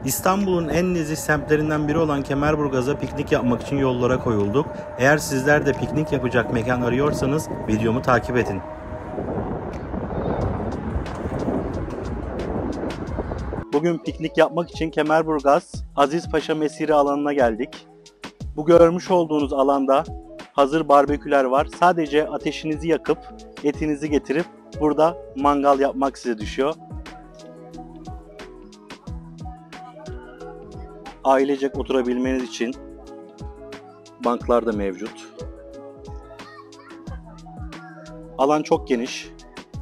İstanbul'un en nezih semtlerinden biri olan Kemerburgaz'a piknik yapmak için yollara koyulduk. Eğer sizler de piknik yapacak mekan arıyorsanız videomu takip edin. Bugün piknik yapmak için Kemerburgaz Aziz Paşa Mesire alanına geldik. Bu görmüş olduğunuz alanda hazır barbeküler var. Sadece ateşinizi yakıp etinizi getirip burada mangal yapmak size düşüyor. Ailecek oturabilmeniz için banklar da mevcut. Alan çok geniş.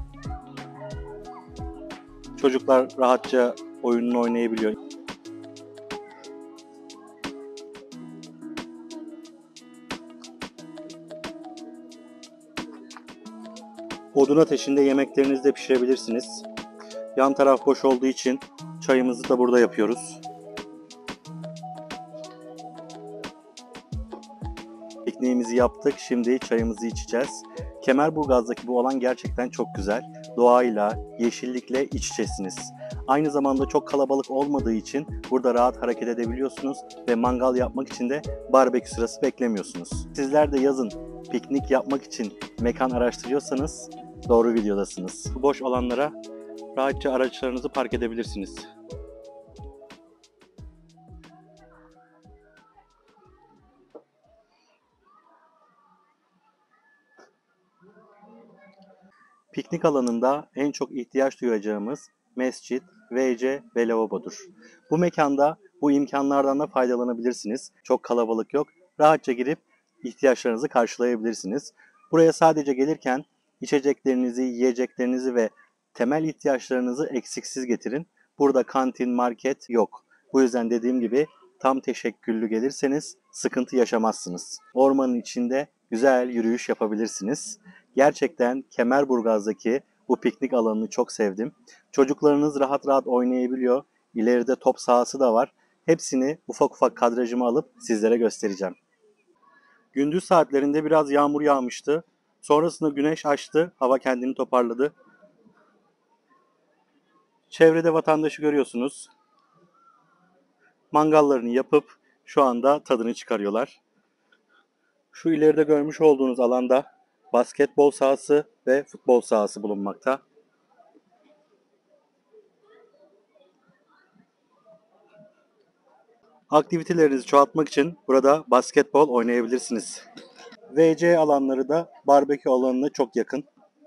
Çocuklar rahatça oyununu oynayabiliyor. Odun ateşinde yemeklerinizi de pişirebilirsiniz. Yan taraf boş olduğu için çayımızı da burada yapıyoruz. Pikniğimizi yaptık. Şimdi çayımızı içeceğiz. Kemerburgaz'daki bu alan gerçekten çok güzel. Doğayla, yeşillikle iç içesiniz. Aynı zamanda çok kalabalık olmadığı için burada rahat hareket edebiliyorsunuz ve mangal yapmak için de barbekü sırası beklemiyorsunuz. Sizler de yazın piknik yapmak için mekan araştırıyorsanız doğru videodasınız. Bu boş alanlara rahatça araçlarınızı park edebilirsiniz. Piknik alanında en çok ihtiyaç duyacağımız mescit, WC ve lavabodur. Bu mekanda bu imkanlardan da faydalanabilirsiniz. Çok kalabalık yok. Rahatça girip ihtiyaçlarınızı karşılayabilirsiniz. Buraya sadece gelirken içeceklerinizi, yiyeceklerinizi ve temel ihtiyaçlarınızı eksiksiz getirin. Burada kantin, market yok. Bu yüzden dediğim gibi tam teşekküllü gelirseniz sıkıntı yaşamazsınız. Ormanın içinde güzel yürüyüş yapabilirsiniz. Gerçekten Kemerburgaz'daki bu piknik alanını çok sevdim. Çocuklarınız rahat rahat oynayabiliyor. İleride top sahası da var. Hepsini ufak ufak kadrajıma alıp sizlere göstereceğim. Gündüz saatlerinde biraz yağmur yağmıştı. Sonrasında güneş açtı. Hava kendini toparladı. Çevrede vatandaşı görüyorsunuz. Mangallarını yapıp şu anda tadını çıkarıyorlar. Şu ileride görmüş olduğunuz alanda basketbol sahası ve futbol sahası bulunmakta. Aktivitelerinizi çoğaltmak için burada basketbol oynayabilirsiniz. WC alanları da barbekü alanına çok yakın.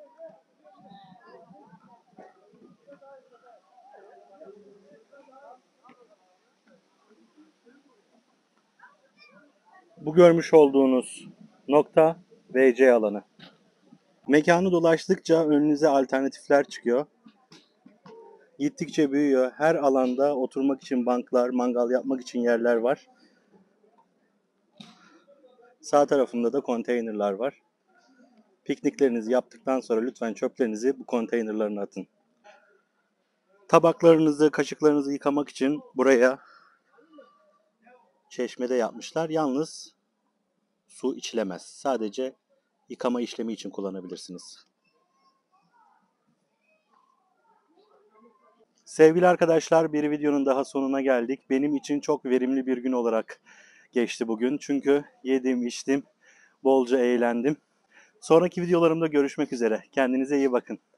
Bu görmüş olduğunuz nokta WC alanı. Mekanı dolaştıkça önünüze alternatifler çıkıyor. Gittikçe büyüyor. Her alanda oturmak için banklar, mangal yapmak için yerler var. Sağ tarafında da konteynerlar var. Pikniklerinizi yaptıktan sonra lütfen çöplerinizi bu konteynerlarına atın. Tabaklarınızı, kaşıklarınızı yıkamak için buraya çeşmede yapmışlar. Yalnız su içilemez. Sadece yıkama işlemi için kullanabilirsiniz. Sevgili arkadaşlar, bir videonun daha sonuna geldik. Benim için çok verimli bir gün olarak geçti bugün. Çünkü yedim, içtim, bolca eğlendim. Sonraki videolarımda görüşmek üzere. Kendinize iyi bakın.